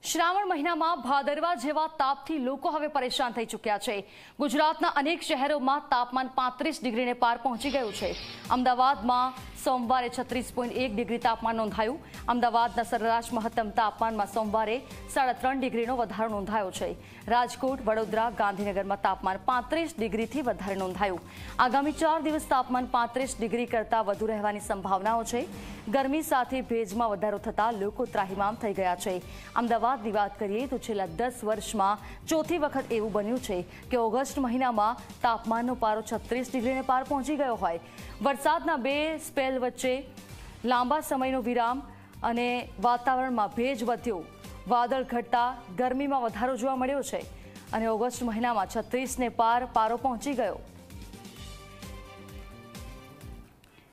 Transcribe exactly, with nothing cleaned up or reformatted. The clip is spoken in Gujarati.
શ્રાવણ મહિનામાં ભાદરવા જેવા તાપથી લોકો હવે પરેશાન થઈ ચૂક્યા છે। ગુજરાતના અનેક શહેરોમાં તાપમાન પાંત્રીસ ડિગ્રીને પાર પહોંચી ગયું છે। અમદાવાદમાં સોમવારે છત્રીસ પોઈન્ટ એક ડિગ્રી તાપમાન નોંધાયું। અમદાવાદના સરેરાશ મહત્તમ તાપમાનમાં સોમવારે સાડા ત્રણ ડિગ્રીનો વધારો નોંધાયો છે। રાજકોટ, વડોદરા, ગાંધીનગરમાં તાપમાન પાંત્રીસ ડિગ્રીથી વધારે નોંધાયું। આગામી ચાર દિવસ તાપમાન પાંત્રીસ ડિગ્રી કરતાં વધુ રહેવાની સંભાવનાઓ છે। ગરમી સાથે ભેજમાં વધારો થતાં લોકો ત્રાહિમામ થઈ ગયા છે। અમદાવાદની વાત કરીએ તો છેલ્લા દસ વર્ષમાં ચોથી વખત એવું બન્યું છે કે ઓગસ્ટ મહિનામાં તાપમાનનો પારો છત્રીસ ડિગ્રીને પાર પહોંચી ગયો હોય। વરસાદના બે સ્પેલ વચ્ચે લાંબા સમયનો વિરામ અને વાતાવરણમાં ભેજ વધ્યો, વાદળ ઘટતા ગરમીમાં વધારો જોવા મળ્યો છે અને ઓગસ્ટ મહિનામાં છત્રીસને પાર પારો પહોંચી ગયો।